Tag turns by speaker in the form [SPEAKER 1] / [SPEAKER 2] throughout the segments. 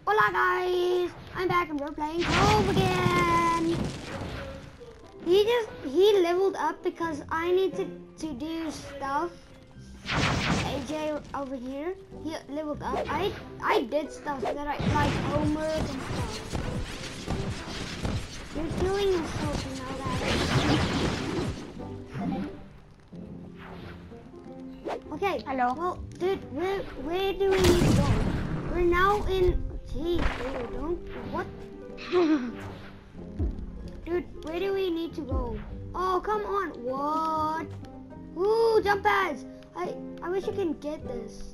[SPEAKER 1] Hola guys, I'm back and we're playing Cove again. He leveled up because I needed to do stuff. AJ over here, he leveled up. I did stuff that I like homework and stuff. You're killing yourself, you know that. Okay.
[SPEAKER 2] Hello.
[SPEAKER 1] Well, dude, where do we need to go? We're now in. Jeez, dude, don't. What? Dude, where do we need to go? Oh, come on. What? Ooh, jump pads. I wish you can get this.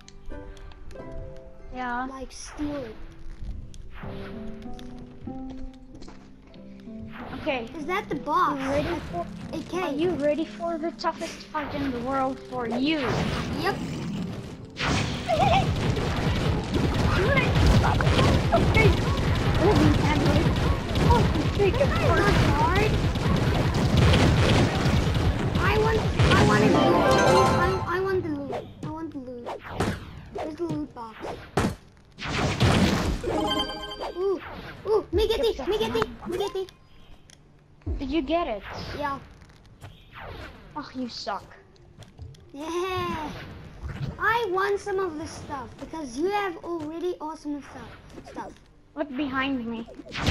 [SPEAKER 2] Yeah.
[SPEAKER 1] Like, steal it.
[SPEAKER 2] Okay.
[SPEAKER 1] Is that the boss?
[SPEAKER 2] Are you ready for the toughest fight in the world for you?
[SPEAKER 1] Yep.
[SPEAKER 2] Okay. Let me handle it. Oh, take it
[SPEAKER 1] Not hard. I want the loot. I want the loot. I want the loot. Where's the loot box? Ooh, me get it.
[SPEAKER 2] Did you get it?
[SPEAKER 1] Yeah.
[SPEAKER 2] Oh, you suck.
[SPEAKER 1] Yeah. I want some of this stuff because you have already awesome stuff.
[SPEAKER 2] Look behind me.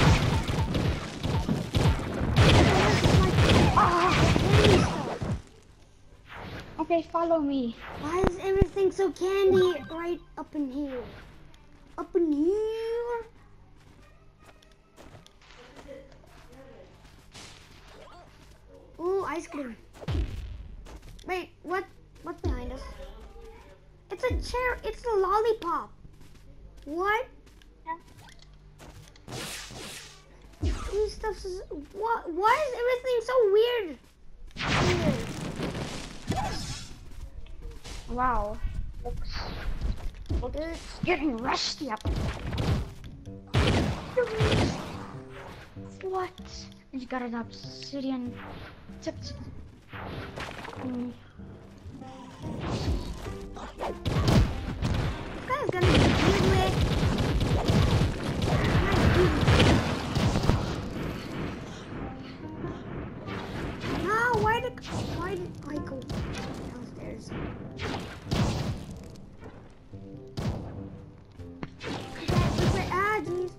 [SPEAKER 2] Okay, follow me.
[SPEAKER 1] Why is everything so candy right up in here? Up in here? Ooh, ice cream. Wait, what's behind us? It's a chair, it's a lollipop. What? These stuffs is, why is everything so weird?
[SPEAKER 2] Wow. It's getting rusty up. What? You got an obsidian. This
[SPEAKER 1] guy's gonna be lit. No, why did I go downstairs? Jeez.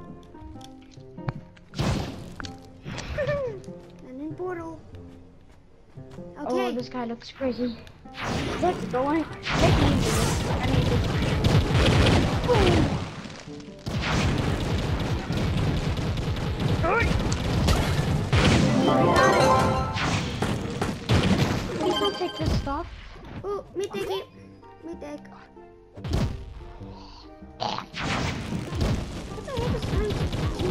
[SPEAKER 1] And then portal. Okay.
[SPEAKER 2] Oh, this guy looks crazy. Let's go in. Take me into this. I need this. Please don't take this stuff.
[SPEAKER 1] Oh, me take it. Me take. What the heck is trying to do?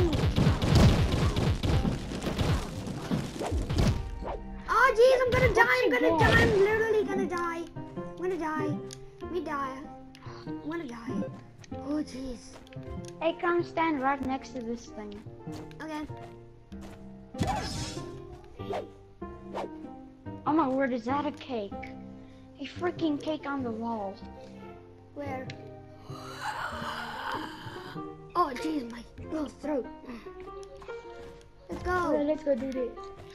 [SPEAKER 1] Oh jeez, I'm gonna die. I'm literally gonna die. I'm gonna die. Me die. I'm gonna die. Oh jeez.
[SPEAKER 2] Hey, come stand right next to this thing.
[SPEAKER 1] Okay.
[SPEAKER 2] Oh my word, is that a cake? A freaking cake on the wall.
[SPEAKER 1] Where? Oh jeez, my little throat. Let's go.
[SPEAKER 2] Okay, let's go do this.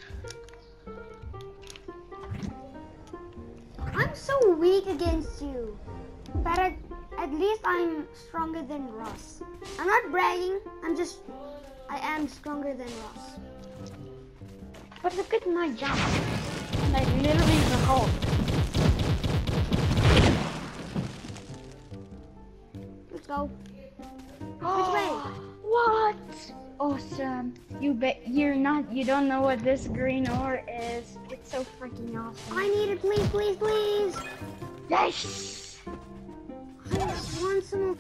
[SPEAKER 1] I'm so weak against you, but at least I'm stronger than Ross. I'm not bragging, I am stronger than Ross.
[SPEAKER 2] But look at my jump. Like literally the Hulk.
[SPEAKER 1] Let's go. Which way?
[SPEAKER 2] What? Awesome. You don't know what this green ore is. It's so freaking awesome.
[SPEAKER 1] I need it, please, please, please.
[SPEAKER 2] Yes!
[SPEAKER 1] I just want some.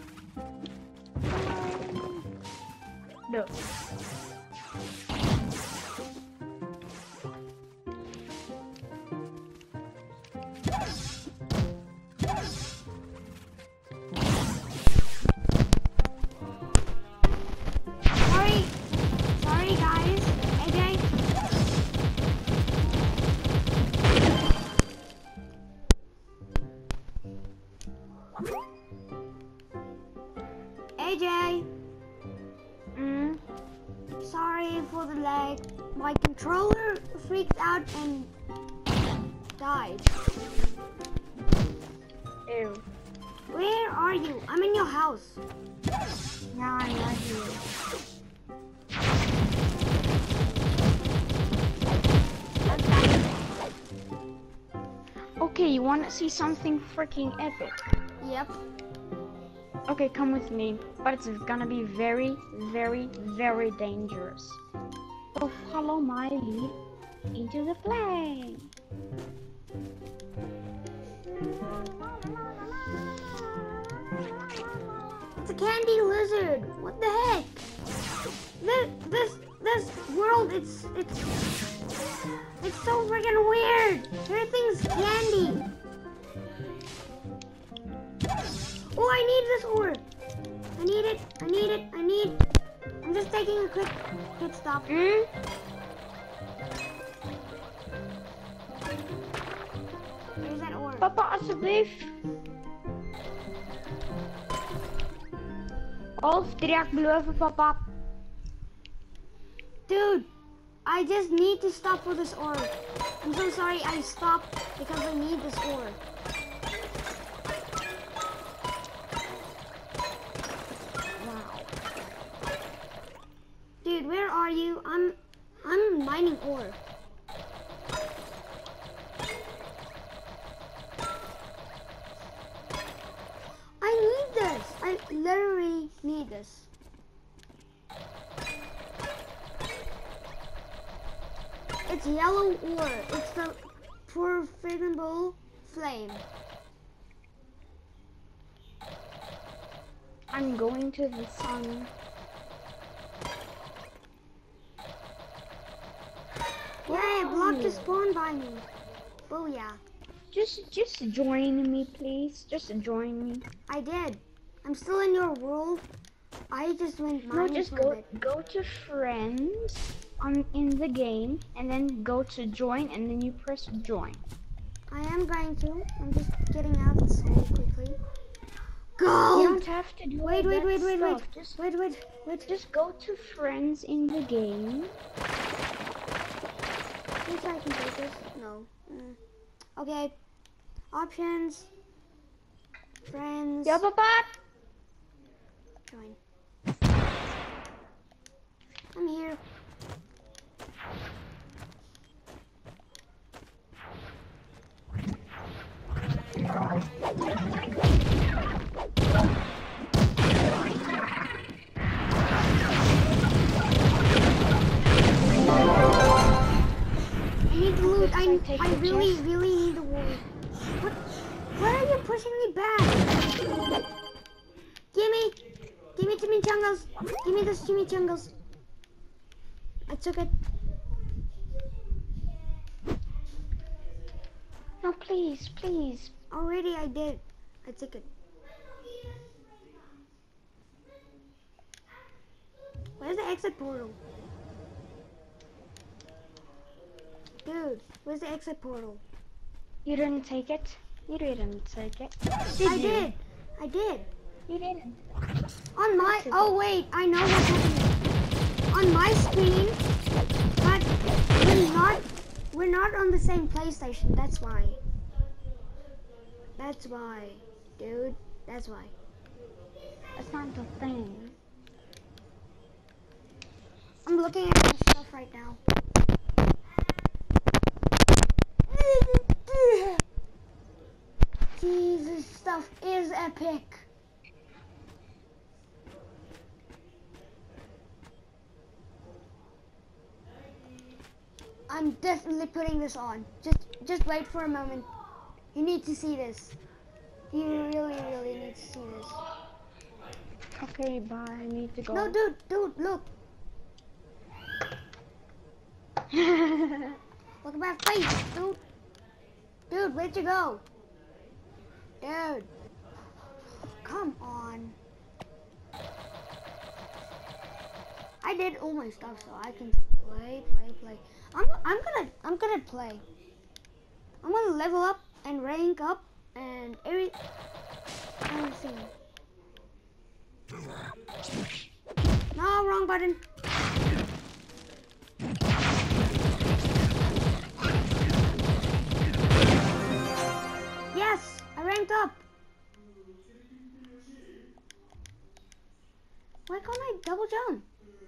[SPEAKER 2] No.
[SPEAKER 1] Sorry guys. AJ. AJ,
[SPEAKER 2] Mm.
[SPEAKER 1] sorry for the lag. My controller freaked out and died.
[SPEAKER 2] Ew.
[SPEAKER 1] Where are you? I'm in your house.
[SPEAKER 2] Now I'm right here. Okay, you want to see something freaking epic?
[SPEAKER 1] Yep.
[SPEAKER 2] Okay, come with me. But it's gonna be very, very, very dangerous. So follow my lead into the plane.
[SPEAKER 1] It's a candy lizard. What the heck? This world, it's so freaking weird. Everything's candy. Oh, I need this ore. I need it. I'm just taking a quick pit stop.
[SPEAKER 2] Mm?
[SPEAKER 1] Here's that ore.
[SPEAKER 2] Papa, alsjeblieft. Of 3 beloven, papa.
[SPEAKER 1] Dude, I just need to stop for this ore. I'm so sorry I stopped because I need this ore. Wow. Dude, where are you? I'm mining ore. I need this. I literally need this. It's yellow ore. It's the profitable flame.
[SPEAKER 2] I'm going to the sun.
[SPEAKER 1] Yay, block the spawn by me. Booyah.
[SPEAKER 2] Just join me, please. Just join me.
[SPEAKER 1] I did. I'm still in your world. I just went
[SPEAKER 2] No,
[SPEAKER 1] mining
[SPEAKER 2] just
[SPEAKER 1] for a bit.
[SPEAKER 2] go to friends in the game, and then go to join, and then you press join.
[SPEAKER 1] I am going to. I'm just getting out so quickly.
[SPEAKER 2] You
[SPEAKER 1] Go!
[SPEAKER 2] don't have to do
[SPEAKER 1] Wait.
[SPEAKER 2] all that stuff. Just
[SPEAKER 1] Wait.
[SPEAKER 2] just go to friends in the game.
[SPEAKER 1] Think I can take this? No. Okay. Options. Friends.
[SPEAKER 2] Yeah, papa.
[SPEAKER 1] Join. I'm here. I need to loot. I really need the wool. What? Why are you pushing me back? Gimme chimichangas. Give me those chimichangas. I took it.
[SPEAKER 2] No, please.
[SPEAKER 1] Already I did. I took it. Where's the exit portal? Dude, where's the exit portal?
[SPEAKER 2] You didn't take it. You didn't take it.
[SPEAKER 1] I did.
[SPEAKER 2] You didn't.
[SPEAKER 1] On my, oh wait, I know what's happening. On my screen, but we're not on the same PlayStation, that's why. That's why, dude, that's why.
[SPEAKER 2] That's not the thing.
[SPEAKER 1] I'm looking at my stuff right now. Jesus, stuff is epic. I'm definitely putting this on. Just wait for a moment. You need to see this. You really need to see this.
[SPEAKER 2] Okay, bye. I need to go.
[SPEAKER 1] No, dude, look. Look at my face, dude. Dude, where'd you go? Dude. Come on. I did all my stuff so I can play. I'm gonna play. I'm gonna level up and rank up and everything. wrong button. Yes, I ranked up. Why can't I double jump?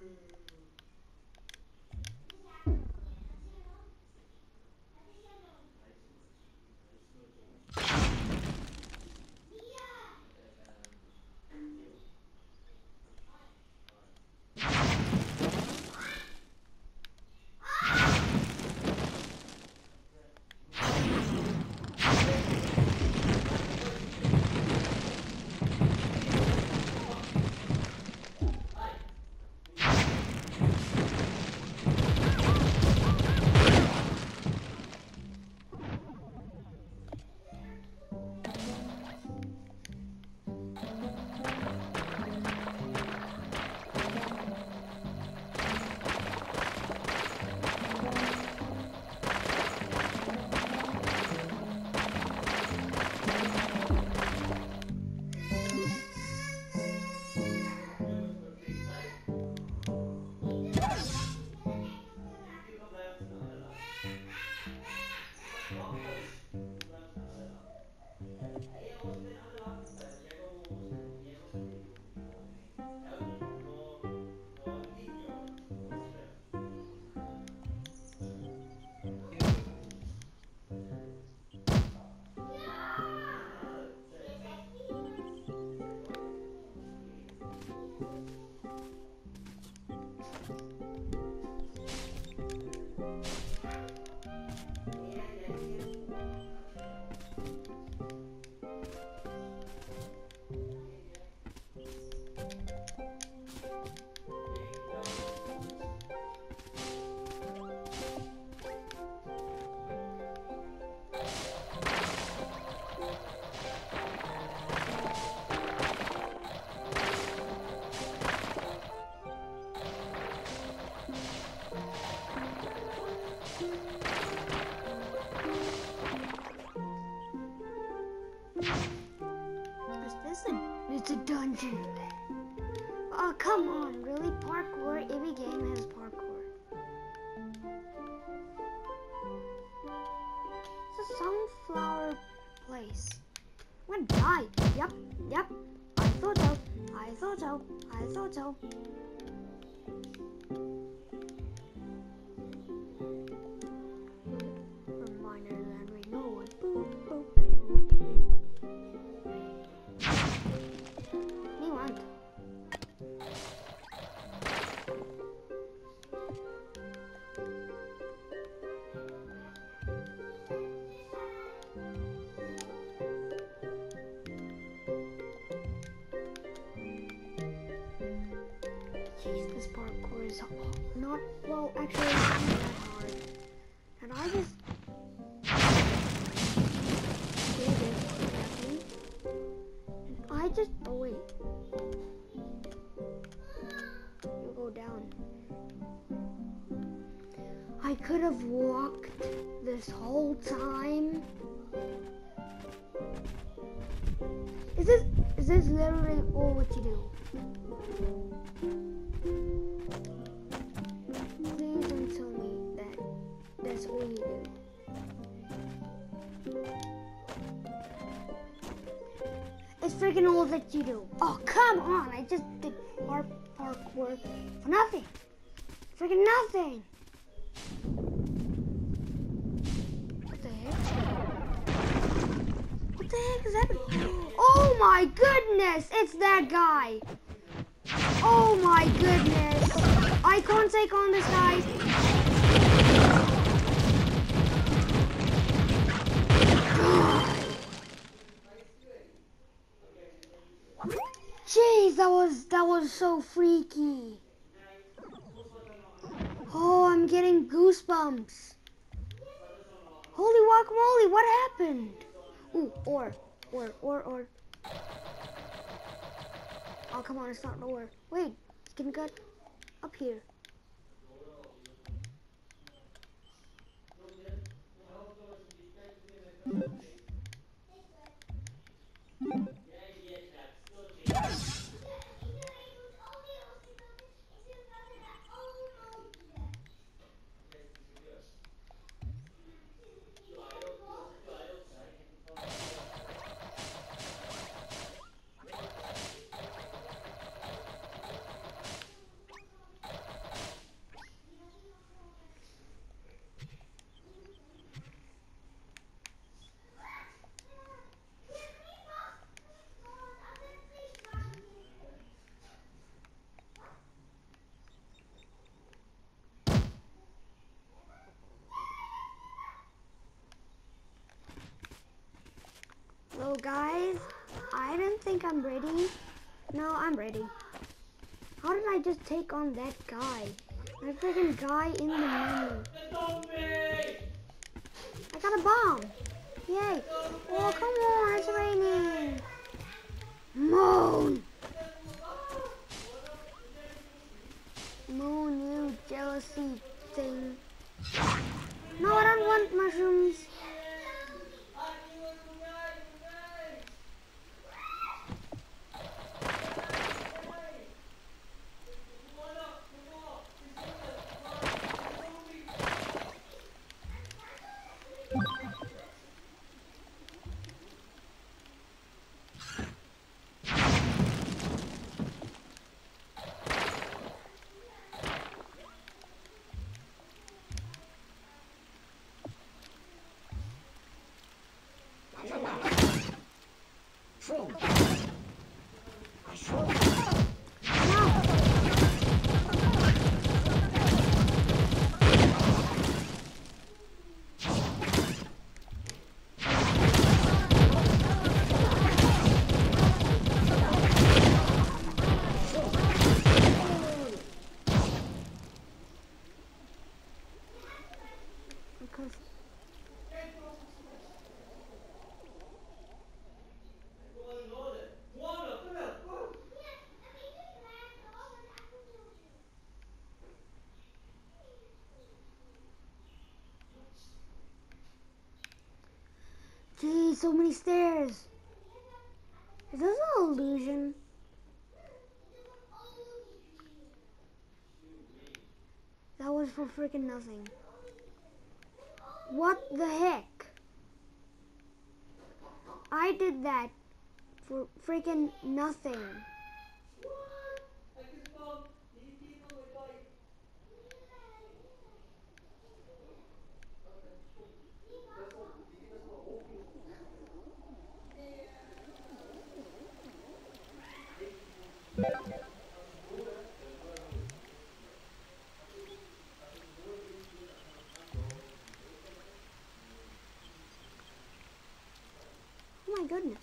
[SPEAKER 1] It's a dungeon. Oh, come on, really? Parkour? Every game has parkour. It's a sunflower place. I'm gonna die. Yep. I thought so. Reminder that we know it. Boop, boop, boop. Jeez, this parkour is not, well, actually it's not that hard. And I just did it, and I just, oh wait. You go down. I could have walked this whole time. Is this literally all what you do? Please don't tell me that that's all you do. It's freaking all that you do. Oh, come on. I just did parkour for nothing. Freaking nothing. What the heck? What the heck is happening? Oh my goodness. It's that guy. Oh my goodness. I can't take on this guy. Jeez, that was so freaky. Oh, I'm getting goosebumps. Holy guacamole, what happened? Ooh, or. Oh, come on, it's not an ore. Wait, it's getting cut up here. So guys, I don't think I'm ready. No, I'm ready. How did I just take on that guy? That freaking guy in the middle. I got a bomb. Yay. Oh, come on, it's raining. Moon. Moon, you jealousy thing. No, I don't want mushrooms. Geez, so many stairs. Is this an illusion? That was for freaking nothing. What the heck? I did that for freaking nothing. Oh my goodness.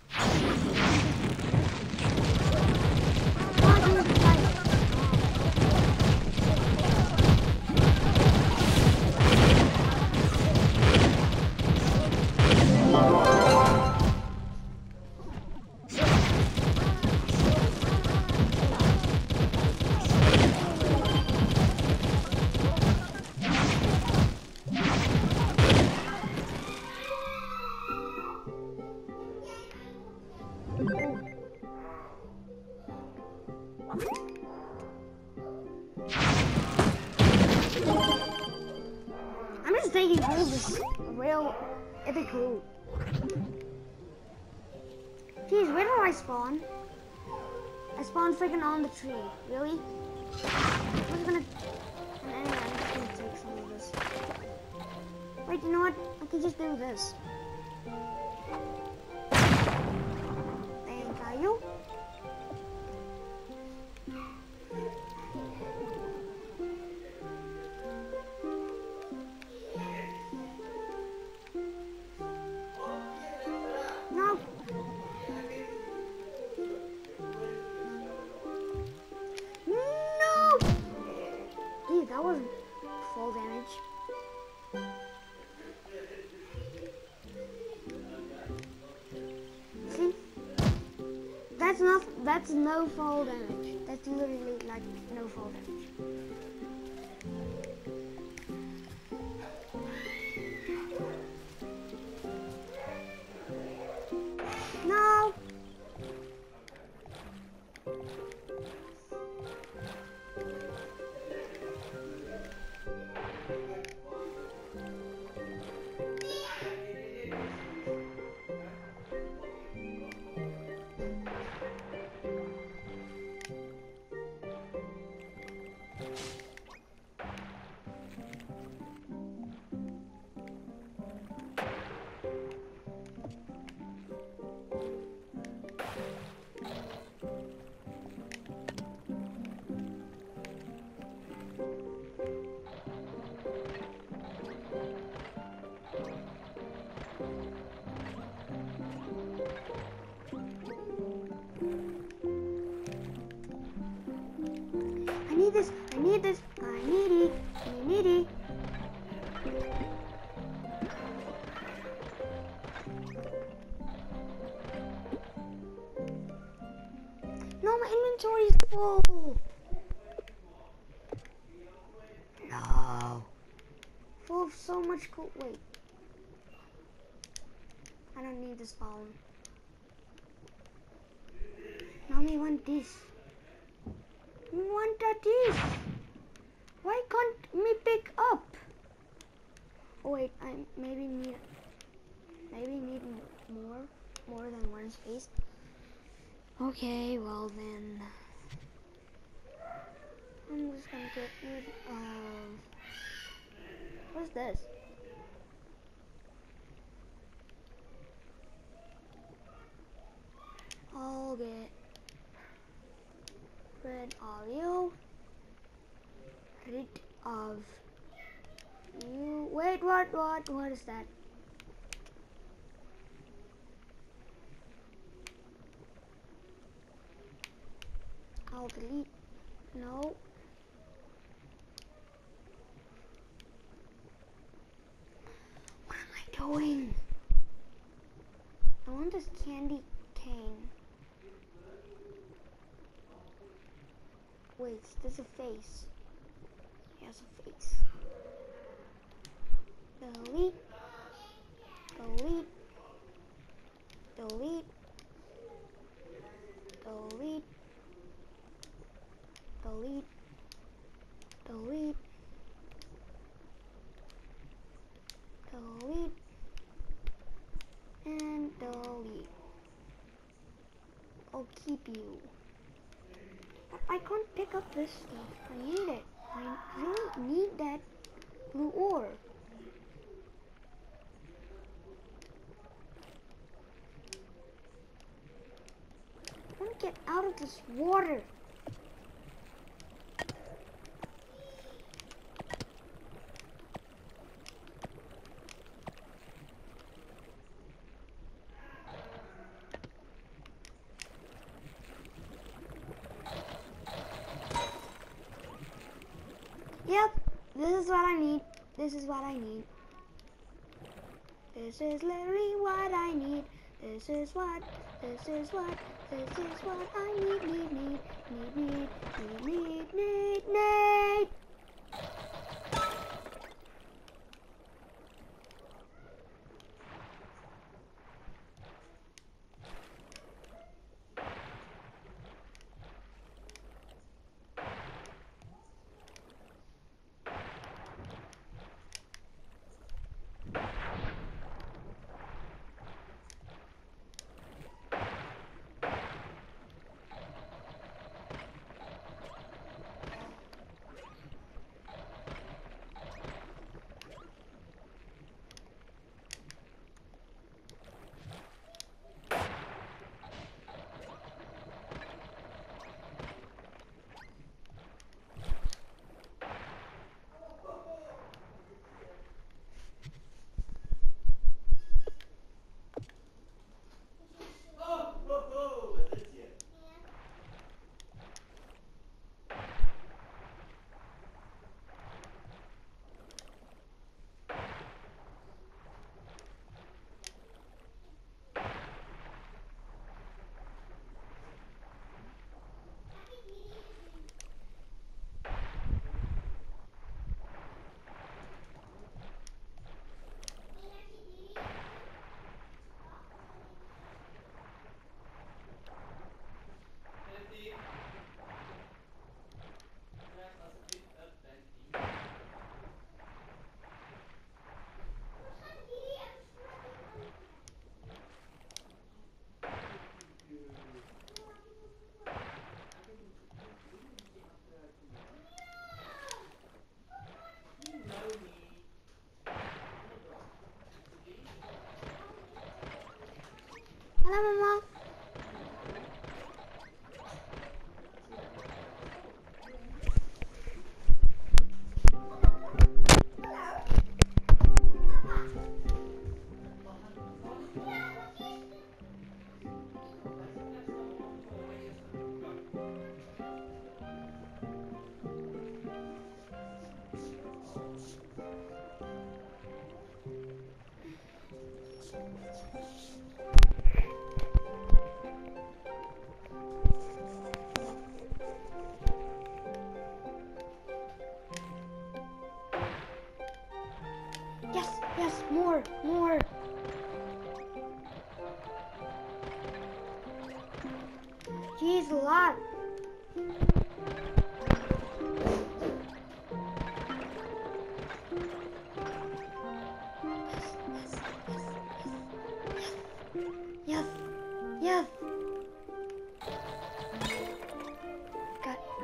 [SPEAKER 1] I'm just taking all this real epic loot. Geez, where do I spawn? I spawned freaking on the tree. Really? I'm just gonna... Anyway, I'm just gonna take some of this. Wait, you know what? I can just do this. Thank you. No. No. Dude, that wasn't full damage. See? That's no fall damage. That's literally like no fall damage. No. this. I need this. I need it. I need it. No, my inventory is full. No. Full of so much cool. Wait. I don't need this phone. Now we want this. We want this. Why can't me pick up? Oh wait, I maybe need more than one space. Okay, well then I'm just gonna get rid of what's this? I'll get rid of you. Rid of you. Wait, what is that? I'll delete. No. What am I doing? I want this candy cane. Wait, there's a face. He has a face. Delete. Delete. Delete. Delete. Delete. Delete. Delete. And delete. I'll keep you. I can't pick up this stuff. I need it. I really need that blue ore. I want to get out of this water. Yep, this is what I need. This is what I need. This is literally what I need. This is what I need.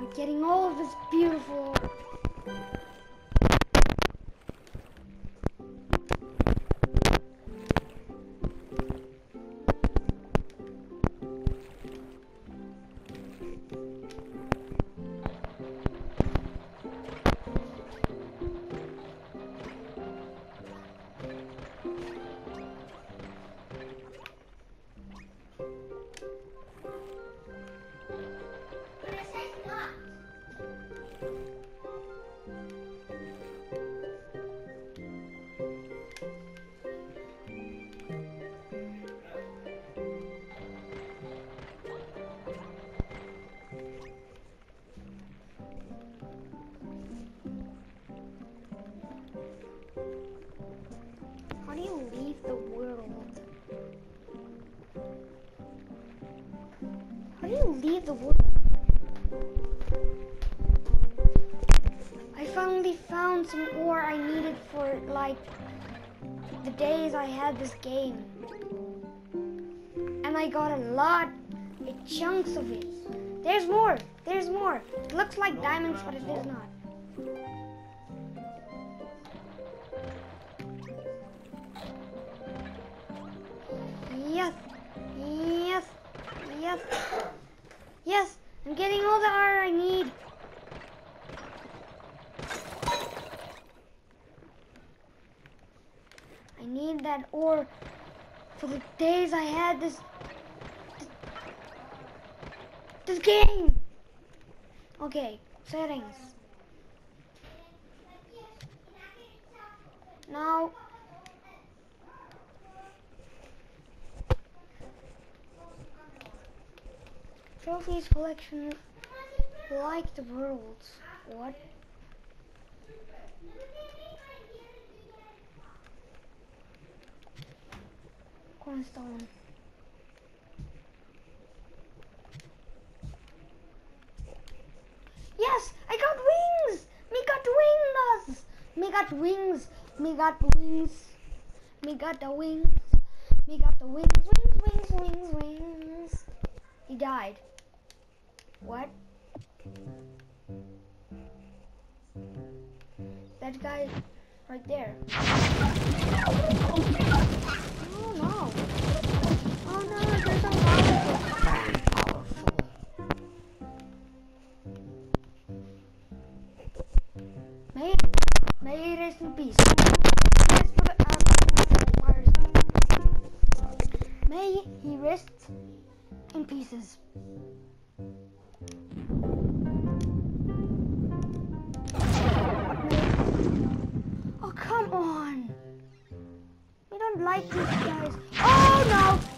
[SPEAKER 1] Getting all of this beautiful. How do you leave the world? How do you leave the world? I finally found some ore I needed for like the days I had this game. And I got a lot, chunks of it. There's more, there's more. It looks like diamonds, but it is not. Yes, yes, yes, yes, I'm getting all the ore I need. I need that ore for the days I had this game. Okay, settings. Now, trophies collection, like the world. What? Cornerstone. Yes, I got wings. Me got wings. Me got wings. Me got wings. Me got the wings. Me got the wings. Wings, wings, wings, wings. He died. What? That guy right there. Oh no. Oh no, there's a lava. Very powerful. May he rest in peace. May he rest in pieces. Oh, come on. We don't like these guys. Oh, no.